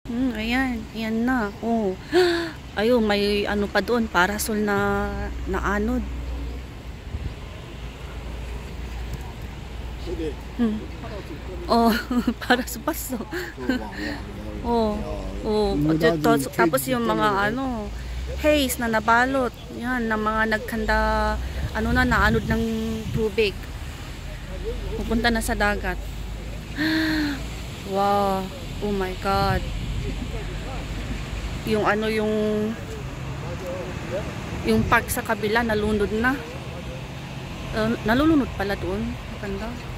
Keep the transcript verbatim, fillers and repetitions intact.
Hmm, ayan. Ayan na. Oh. Ayun, may ano pa doon, parasol na naanod. Hmm. Oh, para sa paso. Oh, oh. Tapos, tapos yung mga ano, haze na nabalot. Yan, ng mga nagkanda, ano na, naanod ng tubig. Pupunta na sa dagat. Wow. Oh my God. Yung ano, yung yung park sa kabila, nalunod na. Uh, nalulunod pala doon. Maganda.